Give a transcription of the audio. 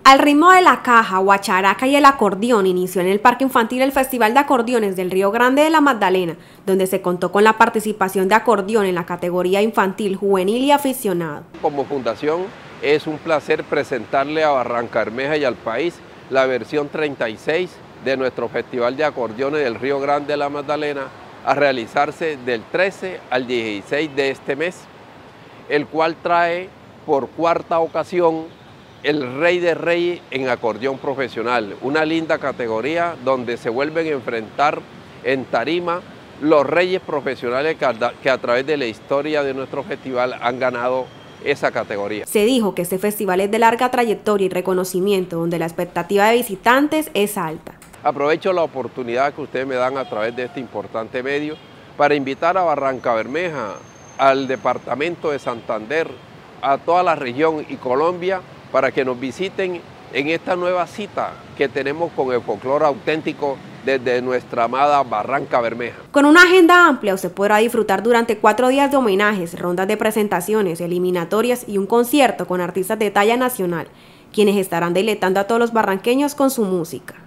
Al ritmo de la caja, guacharaca y el acordeón inició en el Parque Infantil el Festival de Acordeones del Río Grande de la Magdalena, donde se contó con la participación de acordeón en la categoría infantil, juvenil y aficionado. Como fundación es un placer presentarle a Barrancabermeja y al país la versión 36 de nuestro Festival de Acordeones del Río Grande de la Magdalena, a realizarse del 13 al 16 de este mes, el cual trae por cuarta ocasión el Rey de Reyes en acordeón profesional, una linda categoría donde se vuelven a enfrentar en tarima los reyes profesionales que a través de la historia de nuestro festival han ganado esa categoría. Se dijo que este festival es de larga trayectoria y reconocimiento, donde la expectativa de visitantes es alta. Aprovecho la oportunidad que ustedes me dan a través de este importante medio para invitar a Barrancabermeja, al departamento de Santander, a toda la región y Colombia, para que nos visiten en esta nueva cita que tenemos con el folclore auténtico desde nuestra amada Barrancabermeja. Con una agenda amplia, usted podrá disfrutar durante 4 días de homenajes, rondas de presentaciones, eliminatorias y un concierto con artistas de talla nacional, quienes estarán deleitando a todos los barranqueños con su música.